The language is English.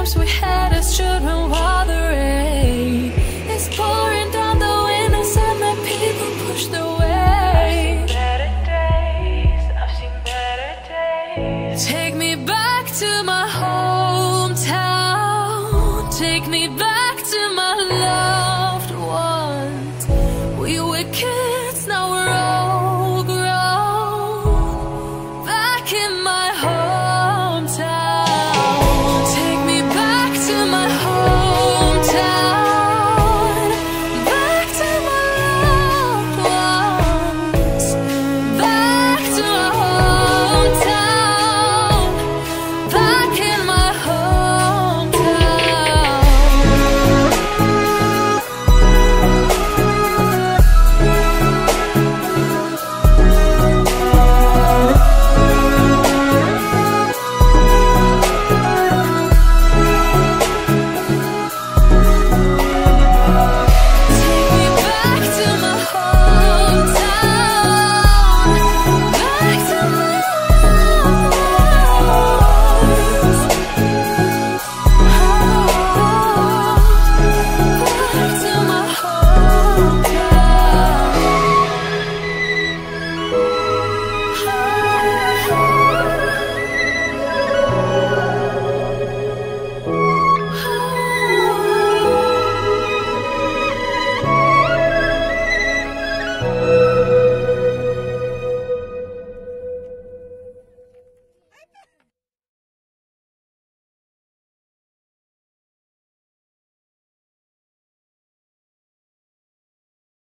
teardrops we had as children while the rain is pouring down the windows and the people pushed away. I've seen better days, I've seen better days. Take me back to my hometown. Take me back.